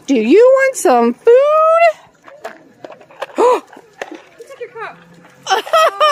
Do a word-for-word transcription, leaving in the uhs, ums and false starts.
Do you want some food? He took your cup.